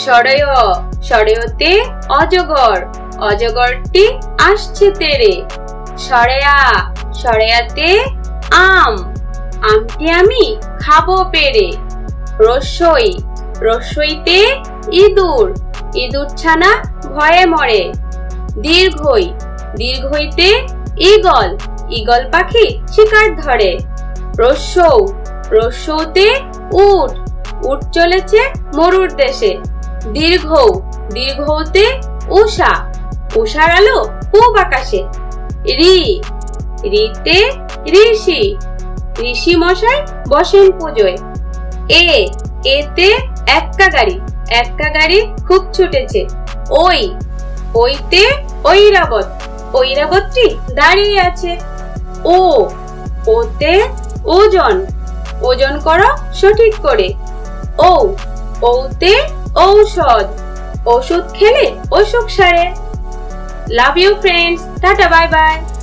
সরয় সরয়তে অজগর অজগরটি আসছে তেরে সরেয়া সরেয়াতে আম আমটি আমি খাবো পেরে রসই রসইতে ইঁদুর ইঁদুর ছানা ভয়ে মরে দীর্ঘই দীর্ঘইতে ঈগল ঈগল পাখি শিকার ধরে রস্যৌ রস্যৌতে উট উট চলেছে মরুর দেশে দীর্ঘৌ দীর্ঘৌতে উষা উষার আলো পূব আকাশে রি রিতে ঋষি ঋষি মশাই বসেন পুজোয় এতে এক্কা গাড়ি খুব ছুটেছে ওই ওইতে ঐরাবত ঐরাবতটি দাঁড়িয়ে আছে ও ওতে ওজন ওজন করো সঠিক করে ও ওতে ঔষধ ওষুধ খেলে অসুখ সারে। Love you friends, tata bye by.